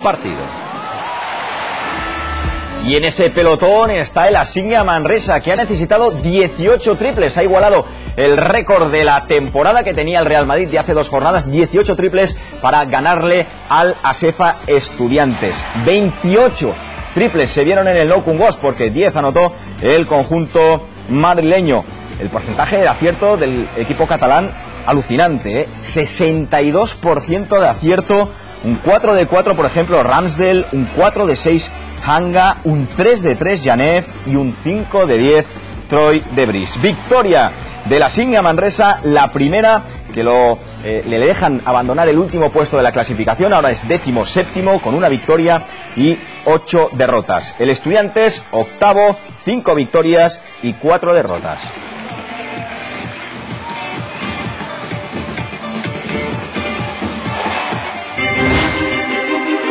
partido. Y en ese pelotón está el Asigna Manresa, que ha necesitado 18 triples. Ha igualado el récord de la temporada que tenía el Real Madrid de hace 2 jornadas, 18 triples para ganarle al Asefa Estudiantes. 28 triples se vieron en el No Cungos, porque 10 anotó el conjunto madrileño. El porcentaje de acierto del equipo catalán, alucinante, ¿eh? 62% de acierto. Un 4 de 4, por ejemplo, Ramsdale, un 4 de 6, Hanga, un 3 de 3, Janev, y un 5 de 10, Troy Debris. Victoria de la Asigna Manresa, la primera que le dejan abandonar el último puesto de la clasificación. Ahora es 17º con una victoria y 8 derrotas. El Estudiantes, octavo, 5 victorias y 4 derrotas.